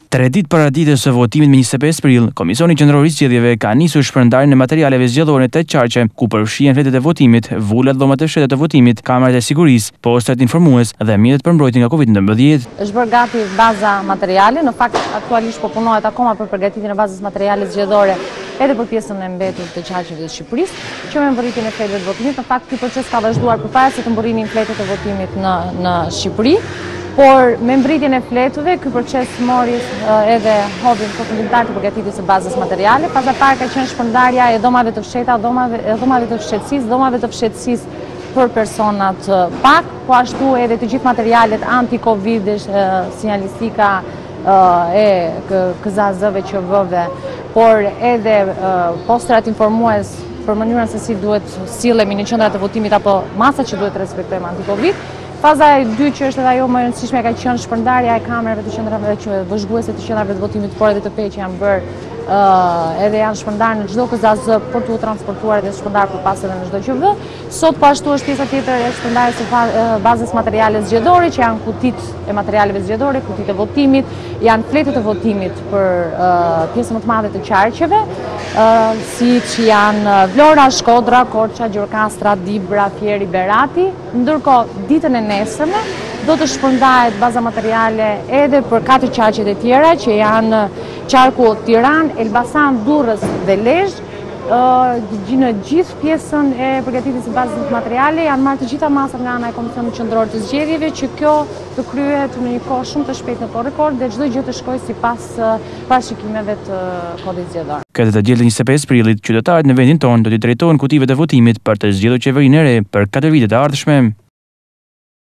3 ditë para ditës së votimit me 25 prill, Komisioni Qendror i Zgjedhjeve ka nisur shpërndarjen e materialeve zgjedhore në 8 qarqe, ku përfshihen fletët e votimit, vulat, dhomat e fshehta të votimit, kamerat e sigurisë, postrat informues dhe mjetet për mbrojtje nga Covid-19. Është bërë gati baza materiale, në fakt aktualisht po punohet akoma për përgatitjen e bazës materiale zgjedhore edhe për pjesën e mbetur të qarqeve të Shqipërisë, që me mbërritjen e fletëve të votimit. Në fakt ky proces ka vazhduar përpara se të mbërrinin fletët e votimit në Shqipëri. Por me mbritjen e fletëve, ky proces mori edhe hovin përfundimtar të përgatitjes së bazës materiale. Faza e parë ka qenë shpërndarja e dhomave të fshehta, dhomave të fshehtësisë për personat pak, po ashtu edhe të gjithë materialet anti-Covid, sinjalistika e KZAZ-ve që vëve, por edhe postrat informues për mënyrën se si duhet sillemi në qendrat e votimit apo masat që duhet të respektojmë anti-Covid. Faza e dytë që është edhe ajo më e rëndësishme ka qenë shpërndarja e kamerave të qendrave vëzhguese të qendrave të votimit, por edhe të pe që janë bërë edhe janë shpërndarë në çdo KZAZ për të transportuar dhe shpërndarë përpas edhe në çdo QV. Sot po ashtu është pjesa tjetër e shpërndarjes së bazës materiale zgjedhore, që janë kutitë e materialeve zgjedhore, kutitë e votimit, janë fletët e votimit për pjesën më të madhe të qarqeve, siç janë Vlora, Shkodra, Korça, Gjorkastra, Dibra, Fieri, Berati. Ndërkohë ditën e nesërme do të shpërndahet baza materiale edhe për 4 qarqet e tjera, që janë qarku Tiranë, Elbasan, Durrës dhe Lezhë. Në gjithë pjesën e përgatitjes së bazës materiale janë marrë të gjitha masat nga ana e Komisionit Qendror të Zgjedhjeve, që kjo të kryhet në një kohë shumë të shpejtë në rekord dhe çdo gjë të shkojë sipas parashikimeve të kodit zgjedhor. Këtë të diel 25 prillit, qytetarët në vendin tonë do t'i drejtohen kutive të votimit për të zgjedhur qeverinë e re për 4 vitet e ardhshme.